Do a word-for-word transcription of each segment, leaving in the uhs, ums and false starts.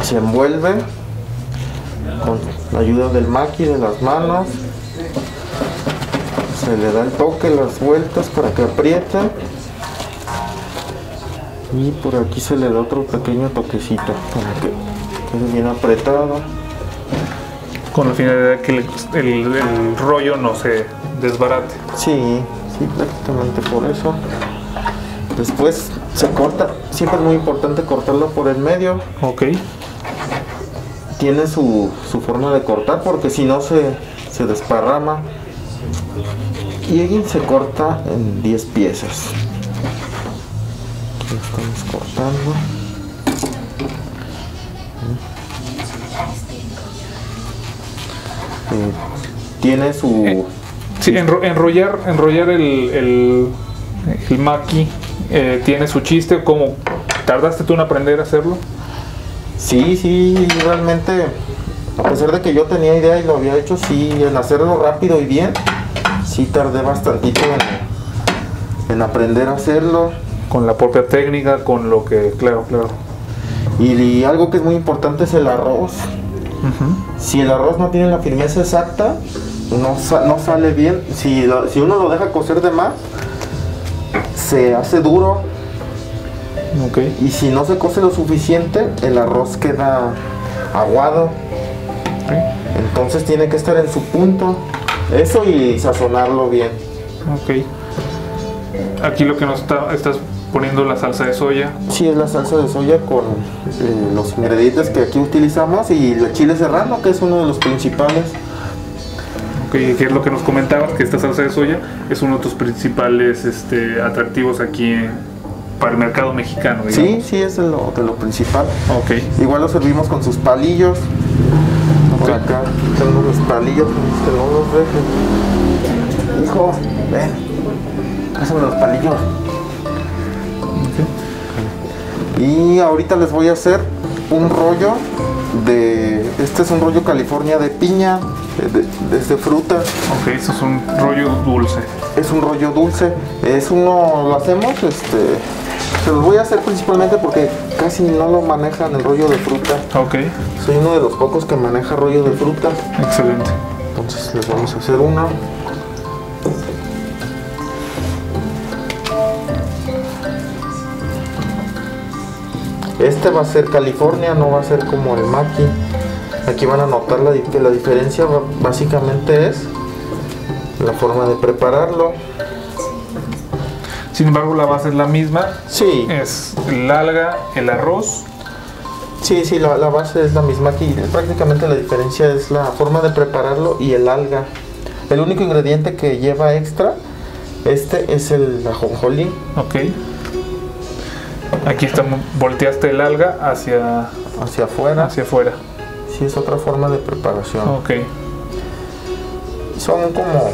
Se envuelve con la ayuda del maqui, de las manos. Se le da el toque, las vueltas para que apriete. Y por aquí se le da otro pequeño toquecito para que quede bien apretado. Con la finalidad de que el, el, el rollo no se desbarate. Sí, sí, prácticamente por eso. Después se corta, siempre es muy importante cortarlo por el medio. Ok. Tiene su, su forma de cortar porque si no se, se desparrama. Y ahí se corta en diez piezas. Aquí estamos cortando. Eh, tiene su... Eh, sí, enro enrollar, enrollar el, el, el maqui eh, tiene su chiste. ¿Cómo tardaste tú en aprender a hacerlo? Sí, sí, realmente, a pesar de que yo tenía idea y lo había hecho, sí, en hacerlo rápido y bien, sí tardé bastantito en, en aprender a hacerlo. Con la propia técnica, con lo que, claro, claro. Y, y algo que es muy importante es el arroz. Uh-huh. Si el arroz no tiene la firmeza exacta, no, sa no sale bien. Si, lo, si uno lo deja cocer de más, se hace duro. Okay. Y si no se cose lo suficiente, el arroz queda aguado. Okay. Entonces tiene que estar en su punto. Eso y sazonarlo bien. Ok. Aquí lo que nos está, estás poniendo la salsa de soya. Sí, es la salsa de soya con eh, los ingredientes que aquí utilizamos y el chile serrano, que es uno de los principales. Ok, que es lo que nos comentabas, que esta salsa de soya es uno de tus principales este, atractivos aquí en, para el mercado mexicano, digamos. Sí, sí, es de lo, de lo principal. Ok. Igual lo servimos con sus palillos. Por Okay. acá tenemos los palillos, que no los dejen. Hijo, ven, pásame los palillos. Okay. Y ahorita les voy a hacer un rollo de... Este es un rollo California de piña, de, de, de fruta. Ok, eso es un rollo dulce. Es un rollo dulce. Es uno, lo hacemos, este... Se los voy a hacer principalmente porque casi no lo manejan el rollo de fruta. Ok. Soy uno de los pocos que maneja rollo de fruta. Excelente. Entonces les vamos a hacer uno. Este va a ser California, no va a ser como el maqui. Aquí van a notar la, que la diferencia básicamente es la forma de prepararlo. Sin embargo, la base es la misma. Sí. Es el alga, el arroz. Sí, sí, la, la base es la misma. Aquí prácticamente la diferencia es la forma de prepararlo y el alga. El único ingrediente que lleva extra, este es el ajonjolí. Ok. Aquí está, volteaste el alga hacia, hacia afuera. Hacia afuera. Sí, es otra forma de preparación. Ok. Son como...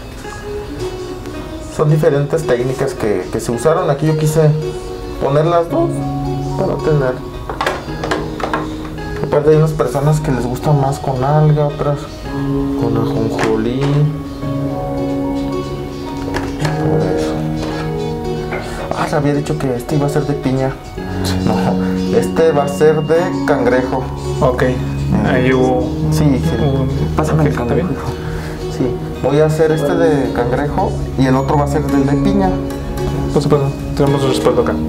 Son diferentes técnicas que, que se usaron. Aquí yo quise poner las dos para tener. Aparte hay unas personas que les gustan más con alga, otras con ajonjolí. Por eso. Ah, se había dicho que este iba a ser de piña. No, este va a ser de cangrejo. Ok. Ahí hubo... Sí, sí. Un... Pásame Okay, el cangrejo. Sí, voy a hacer este de cangrejo y el otro va a ser del de piña. Por supuesto, tenemos el respaldo acá.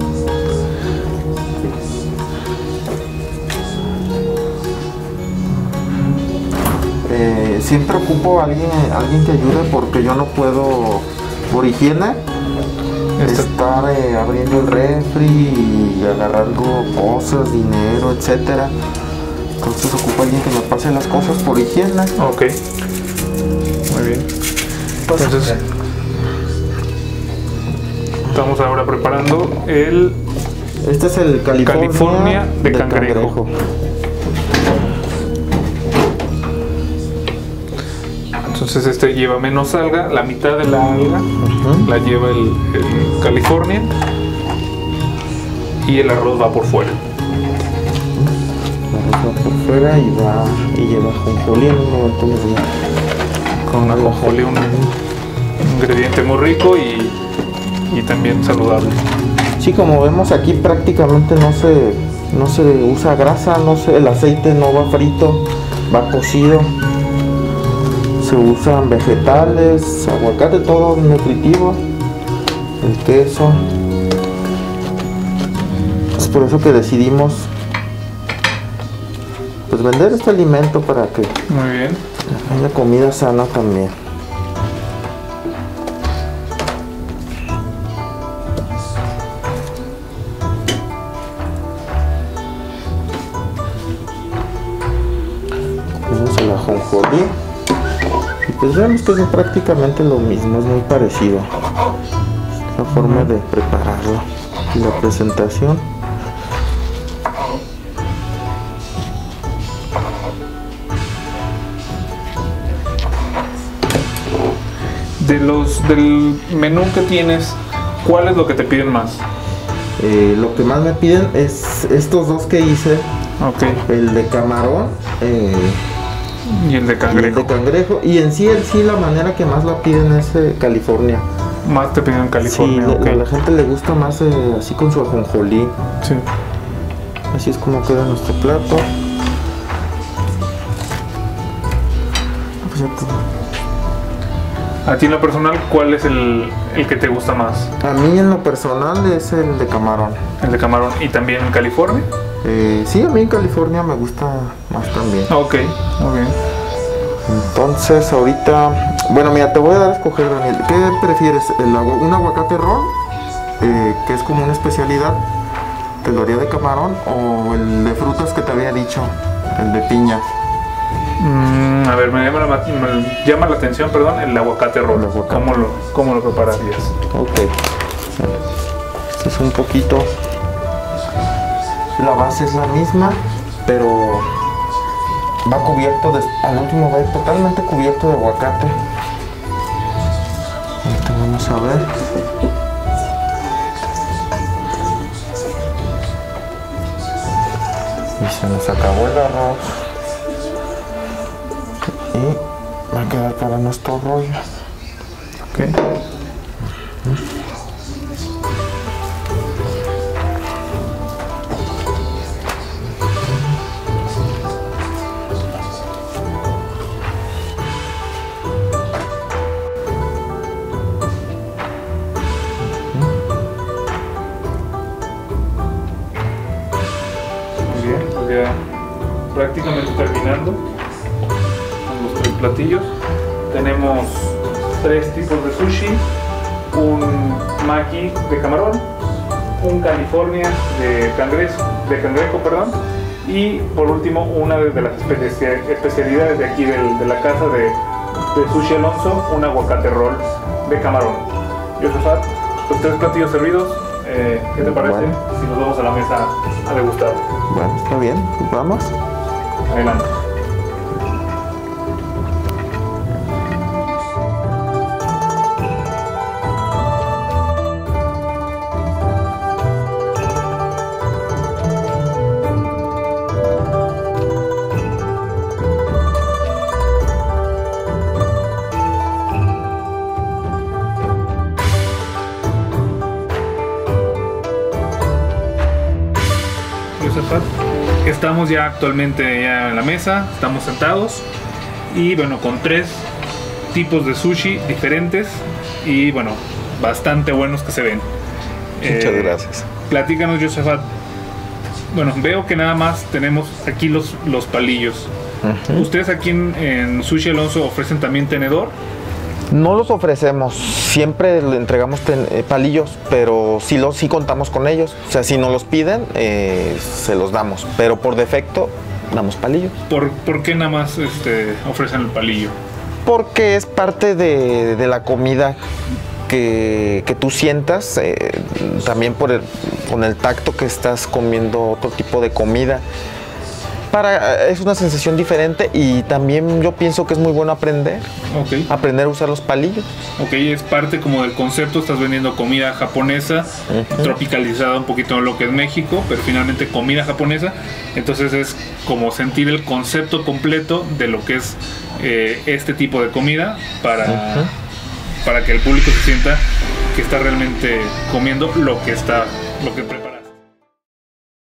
Eh, siempre ocupo a alguien, alguien que ayude porque yo no puedo, por higiene, Este... estar eh, abriendo el refri y agarrando cosas, dinero, etcétera. Entonces ocupo a alguien que me pase las cosas por higiene. Ok. Muy bien. Entonces, estamos ahora preparando el... Este es el California, California de, de cangrejo. cangrejo. Entonces este lleva menos alga, la mitad de la alga uh-huh. la lleva el, el California y el arroz va por fuera. El arroz va por fuera y va y lleva ajonjolí en un momento muy bien. Con una ajonjolí, un, un ingrediente muy rico y, y también saludable. Sí, como vemos aquí prácticamente no se no se usa grasa, no se, el aceite no va frito, va cocido. Se usan vegetales, aguacate, todo nutritivo, el queso. Es por eso que decidimos pues vender este alimento para que muy bien haya comida sana también. Tenemos el ajonjolí. Pues vemos que es prácticamente lo mismo, es muy parecido. La forma de prepararlo y la presentación. De los del menú que tienes, ¿cuál es lo que te piden más? Eh, lo que más me piden es estos dos que hice. Okay. El de camarón. Eh, Y el de cangrejo. Y el de cangrejo. Y en sí, en sí, la manera que más la piden es eh, California. Más te piden California, sí, okay. A la gente le gusta más eh, así con su ajonjolí. Sí. Así es como queda nuestro plato. Pues a ti en lo personal, ¿cuál es el, el que te gusta más? A mí en lo personal es el de camarón. El de camarón. ¿Y también en California? Eh, sí, a mí en California me gusta más también. Ok, ok. Entonces ahorita, bueno, mira, te voy a dar a escoger, Daniel. ¿Qué prefieres? ¿El agua, un aguacate roll, eh, que es como una especialidad? ¿Te lo haría de camarón? ¿O el de frutas que te había dicho? El de piña. Mm, a ver, me llama, la, me llama la atención, perdón, el aguacate roll. El aguacate. ¿Cómo lo, cómo lo prepararías? Ok. Este es un poquito... La base es la misma, pero va cubierto, de, al último va a ir totalmente cubierto de aguacate. Ahorita vamos a ver. Y se nos acabó el arroz. Y va a quedar para nuestro rollo. Ok. Ya prácticamente terminando con los tres platillos. Tenemos tres tipos de sushi, un maki de camarón, un California de cangrejo, de cangrejo perdón, y por último una de las especialidades de aquí del, de la casa de, de Sushi Alonso, un aguacate roll de camarón. Josafat, los tres platillos servidos. Eh, ¿Qué te parece? Bueno. Si nos vamos a la mesa a degustar. Bueno, está bien, pues vamos. Adelante. Estamos ya actualmente ya en la mesa, estamos sentados y bueno, con tres tipos de sushi diferentes y bueno, bastante buenos que se ven. Muchas eh, gracias. Platícanos, Josafat. Bueno, veo que nada más tenemos aquí los, los palillos. Uh-huh. ¿Ustedes aquí en, en Sushi Alonso ofrecen también tenedor? No los ofrecemos, siempre le entregamos ten, eh, palillos, pero sí, los, sí contamos con ellos. O sea, si nos los piden, eh, se los damos, pero por defecto damos palillos. ¿Por, ¿por qué nada más este, ofrecen el palillo? Porque es parte de, de la comida que, que tú sientas, eh, también por el, con el tacto que estás comiendo otro tipo de comida. Para, es una sensación diferente y también yo pienso que es muy bueno aprender, okay. aprender a usar los palillos. Ok, es parte como del concepto, estás vendiendo comida japonesa, uh-huh. tropicalizada un poquito en lo que es México, pero finalmente comida japonesa, entonces es como sentir el concepto completo de lo que es eh, este tipo de comida para, uh-huh. para que el público se sienta que está realmente comiendo lo que está, lo que prepara.